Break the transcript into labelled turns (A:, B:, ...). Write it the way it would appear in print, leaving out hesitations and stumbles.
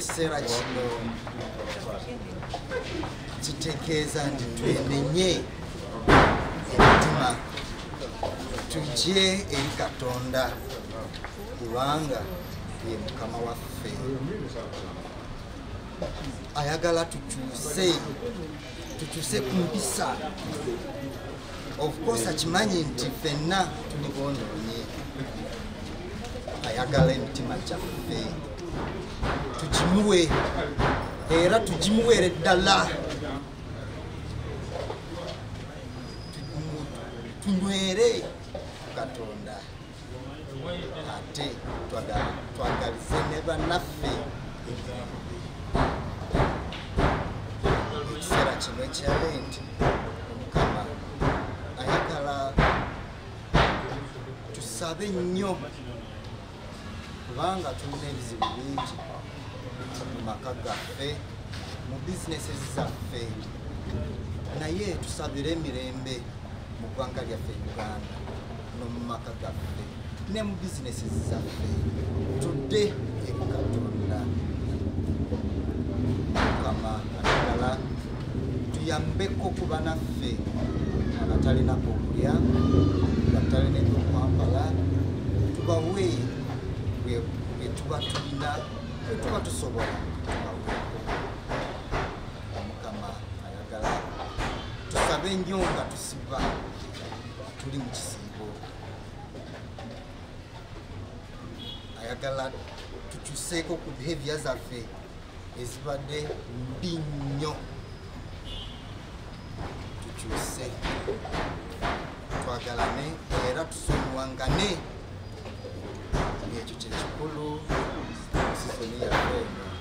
A: ekiseera kino kitegeeza nti twenenye emitima tujje eri Katonda kubanga ye Mukama waffe ayagala tukyuse ku mpisa. Of course akimanyi nti ffenna tuli bonoonye. Ayagala emitima gyaffe tugimuwe era tugimuwere ddala, tunywere Katonda ate twagalize ne bannaffe. Ekiseera kino ekirabe nti Omukama ayagala tusabe nnyo kubanga tulina ebizibu bingi mu maka gaffe, mu bizinesi zaffe, naye tusabire emirembe mu ggwanga lyaffe Uganda no mu maka gaffe ne mu bizinesi zaffe. Tudde eri Katonda. Mukama ayagala tuyambeko ku banaffe abatalina k'okulya, batalina ekyokwambala, tubawe bwe tuba tulina, bwe tuba tusobola tubawe. Mukama ayagala tusabe nnyo nga tusiba tuli mu kisiibo. Ayagala tukyuseeko ku behavior zaffe ezibadde mbi nnyo, tukyuse, twagalane era tusonyiwangane. Ekyo kye kikulu sizoni yaffe eno.